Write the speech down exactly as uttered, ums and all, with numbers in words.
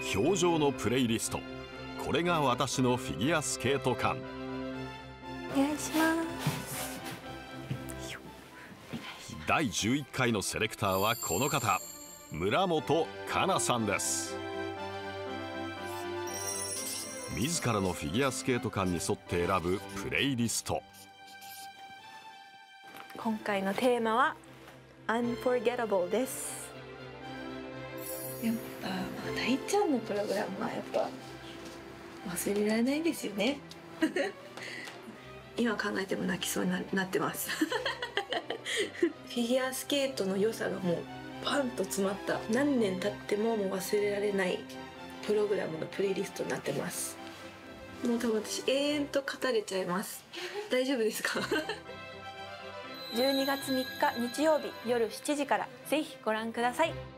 表情のプレイリスト。これが私のフィギュアスケート館。 お願いします。 だいじゅういっかいのセレクターはこの方、村本香奈さんです。自らのフィギュアスケート館に沿って選ぶプレイリスト。 今回のテーマは Unforgettable です。やっぱ大ちゃんのプログラムはやっぱ忘れられないですよね。今考えても泣きそうに な, なってますフィギュアスケートの良さがもうパンと詰まった、何年経ってももう忘れられないプログラムのプレイリストになってます。もう多分私永遠と語れちゃいます。大丈夫ですかじゅうにがつみっか日曜日夜しちじからぜひご覧ください。